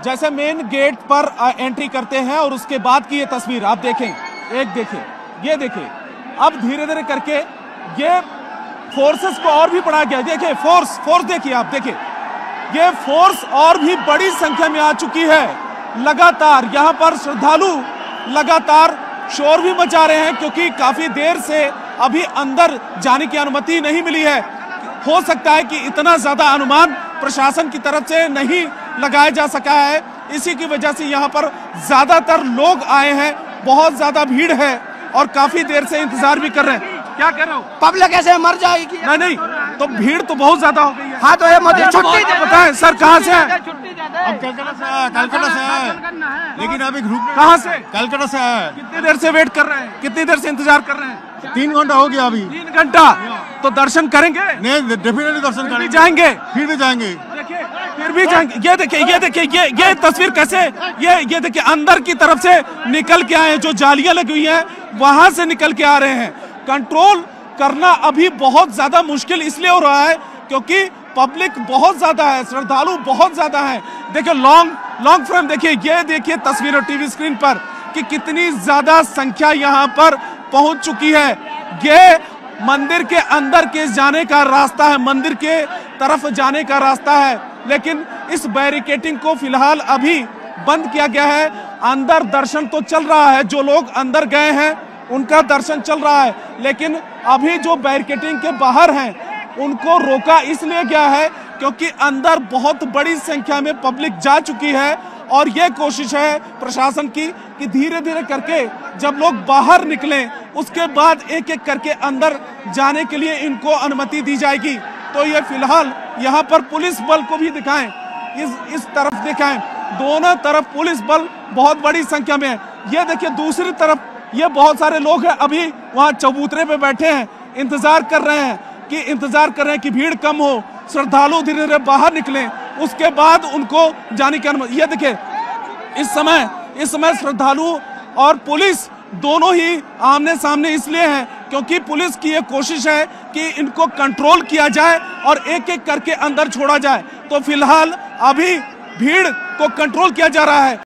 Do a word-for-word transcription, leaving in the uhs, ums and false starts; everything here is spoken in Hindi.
जैसे मेन गेट पर एंट्री करते हैं और उसके बाद की ये तस्वीर आप देखें, एक देखें, ये देखें, अब धीरे धीरे करके ये फोर्सेस को और भी बढ़ा गया। देखिए फोर्स फोर्स देखिए आप, देखिए ये फोर्स और भी बड़ी संख्या में आ चुकी है। लगातार यहाँ पर श्रद्धालु लगातार शोर भी मचा रहे हैं क्योंकि काफी देर से अभी अंदर जाने की अनुमति नहीं मिली है। हो सकता है कि इतना ज्यादा अनुमान प्रशासन की तरफ से नहीं लगाया जा सका है, इसी की वजह से यहाँ पर ज्यादातर लोग आए हैं, बहुत ज्यादा भीड़ है और काफी देर से इंतजार भी कर रहे हैं। क्या कह रहे हो? पब्लिक ऐसे मर जाएगी। नहीं नहीं, तो भीड़ तो बहुत ज्यादा हो गई है। हाँ तो ये मोदी छुट्टी बताएं सर, कहाँ से है? अब कलकत्ता से है, कलकत्ता से है, लेकिन अभी ग्रुप कहाँ से? कलकत्ता से है। कितनी देर से वेट कर रहे हैं? कितनी देर से इंतजार कर रहे हैं? तीन घंटा हो गया अभी। तीन घंटा तो दर्शन करेंगे? नहीं, डेफिनेटली दर्शन फिर भी करेंगे। जाएंगे? फिर भी जाएंगे। देखिए फिर भी जाएंगे। ये देखिए, ये देखिए, ये ये तस्वीर कैसे, ये ये देखिए अंदर की तरफ से निकल के आए, जो जालियां लगी हुई हैं वहां से निकल के आ रहे हैं। कंट्रोल करना अभी बहुत ज्यादा मुश्किल इसलिए हो रहा है क्योंकि पब्लिक बहुत ज्यादा है, श्रद्धालु बहुत ज्यादा है। देखिए लॉन्ग लॉन्ग फ्रेम देखिए, ये देखिए तस्वीर टीवी स्क्रीन पर कि कितनी ज्यादा संख्या यहाँ पर पहुंच चुकी है। ये मंदिर के अंदर के जाने का रास्ता है, मंदिर के तरफ जाने का रास्ता है, लेकिन इस बैरिकेटिंग को फिलहाल अभी बंद किया गया है। अंदर दर्शन तो चल रहा है, जो लोग अंदर गए हैं उनका दर्शन चल रहा है, लेकिन अभी जो बैरिकेटिंग के बाहर हैं उनको रोका इसलिए गया है क्योंकि अंदर बहुत बड़ी संख्या में पब्लिक जा चुकी है और ये कोशिश है प्रशासन की कि धीरे धीरे करके जब लोग बाहर निकलें उसके बाद एक एक करके अंदर जाने के लिए इनको अनुमति दी जाएगी। तो ये फिलहाल यहाँ पर पुलिस बल को भी दिखाएं, इस इस तरफ दिखाएं, दोनों तरफ पुलिस बल बहुत बड़ी संख्या में है। ये देखिए दूसरी तरफ ये बहुत सारे लोग हैं, अभी वहाँ चबूतरे पे बैठे हैं, इंतजार कर रहे हैं कि इंतजार कर रहे हैं कि भीड़ कम हो, श्रद्धालु धीरे धीरे बाहर निकलें, उसके बाद उनको जाने की अनुमति। ये देखिए इस समय इस समय श्रद्धालु और पुलिस दोनों ही आमने सामने इसलिए हैं क्योंकि पुलिस की ये कोशिश है कि इनको कंट्रोल किया जाए और एक एक करके अंदर छोड़ा जाए। तो फिलहाल अभी भीड़ को कंट्रोल किया जा रहा है।